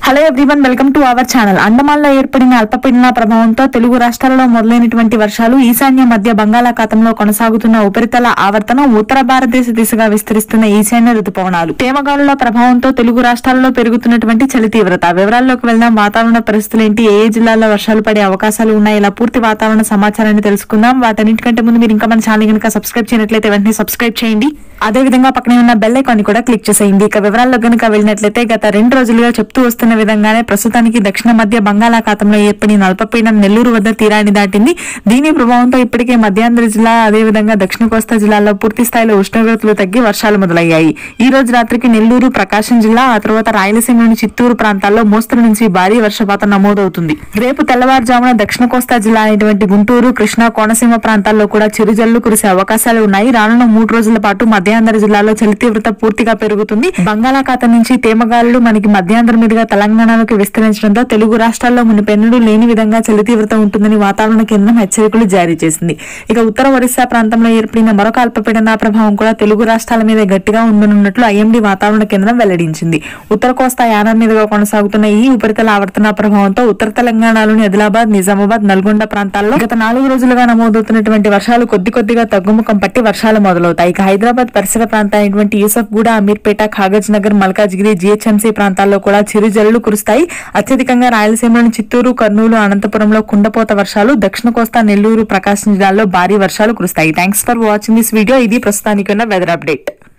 Hello everyone, welcome to our channel. అండమాన్లో ఏర్పడిన అల్పపీడన ప్రభావంతో తెలుగు రాష్ట్రాలలో మొదలైనటువంటి వర్షాలు, ఈశాన్య మధ్య బంగాళాఖాతంలో కొనసాగుతున్న ఉపరితల ఆవర్తనం, ఉత్తర భారతదేశ దిశగా విస్తరిస్తున్న ఈశాన్య రుతుపవనాలు, తేమగాలుల ప్రభావంతో తెలుగు రాష్ట్రాలలో పెరుగుతున్నటువంటి చలి తీవ్రత. వివరాల్లోకి వెళ్దాం. వాతావరణ పరిస్థితులు ఏంటి, ఏ జిల్లాల్లో వర్షాలు పడే అవకాశాలు ఉన్నాయి, ఇలా పూర్తి వాతావరణ సమాచారాన్ని తెలుసుకుందాం. వాటన్నిటికంటే ముందు మీరు ఇంకా మన ఛానల్ కనుక సబ్స్క్రైబ్ చేయనట్లయితే వెంటనే సబ్స్క్రైబ్ చేయండి. అదే విధంగా పక్కనే ఉన్న బెల్ ఐకాన్ కూడా క్లిక్ చేసేయండి. ఇక వివరాల్లో కనుక వెళ్ళినట్లయితే గత 2 రోజులుగా చెప్తూ వస్తున్న విధంగానే ప్రస్తుతానికి దక్షిణ మధ్య బంగాళాఖాతంలో ఏర్పడిన అల్పపీడనం నెల్లూరు వద్ద తీరాన్ని దాటింది. దీని ప్రభావంతో ఇప్పటికే మధ్యాంధ్ర జిల్లా, అదేవిధంగా దక్షిణ కోస్తా జిల్లాల్లో పూర్తి స్థాయిలో ఉష్ణోగ్రతలు తగ్గి వర్షాలు మొదలయ్యాయి. ఈ రోజు రాత్రికి నెల్లూరు, ప్రకాశం జిల్లా, ఆ తర్వాత రాయలసీమలోని చిత్తూరు ప్రాంతాల్లో మోస్తరు నుంచి భారీ వర్షపాతం నమోదవుతుంది. రేపు తెల్లవారుజామున దక్షిణ కోస్తా జిల్లా అయినటువంటి గుంటూరు, కృష్ణా, కోనసీమ ప్రాంతాల్లో కూడా చిరుజల్లు కురిసే అవకాశాలు ఉన్నాయి. రానున్న 3 రోజుల పాటు మధ్యాంధ్ర జిల్లాలో చలి తీవ్రత పూర్తిగా పెరుగుతుంది. బంగాళాఖాతం నుంచి తేమగాలులు మనకి మధ్యాంధ్ర మీదుగా తెలంగాణలోకి విస్తరించడంతో తెలుగు రాష్ట్రాల్లో మునుపెన్నడూ లేని విధంగా చలి తీవ్రత ఉంటుందని వాతావరణ కేంద్రం హెచ్చరికలు జారీ చేసింది. ఇక ఉత్తర ఒరిస్సా ప్రాంతంలో ఏర్పడిన మరొక అల్పపీడన ప్రభావం కూడా తెలుగు రాష్ట్రాల మీద గట్టిగా ఉండనున్నట్లు ఐఎండీ వాతావరణ కేంద్రం వెల్లడించింది. ఉత్తర కోస్తా యానం మీదుగా కొనసాగుతున్న ఈ ఉపరితల ఆవర్తన ప్రభావంతో ఉత్తర తెలంగాణలోని ఆదిలాబాద్, నిజామాబాద్, నల్గొండ ప్రాంతాల్లో గత 4 రోజులుగా నమోదవుతున్నటువంటి వర్షాలు కొద్దిగా తగ్గుముఖం పట్టి వర్షాలు మొదలవుతాయి. ఇక హైదరాబాద్ పరిసర ప్రాంతాలైనటువంటి యూసఫ్గూడ, అమీర్పేట, కాగజ్ నగర్, మల్కాజ్గిరి, జీహెచ్ఎంసీ ప్రాంతాల్లో కూడా చిరుజల్లు కురుస్తాయి. అత్యధికంగా రాయలసీమలోని చిత్తూరు, కర్నూలు, అనంతపురంలో కుండపోత వర్షాలు, దక్షిణ కోస్తా, నెల్లూరు, ప్రకాశం జిల్లాల్లో భారీ వర్షాలు కురుస్తాయి. Thanks for watching this video. ఇది ప్రస్తుతానికి ఉన్న వెదర్ అప్డేట్.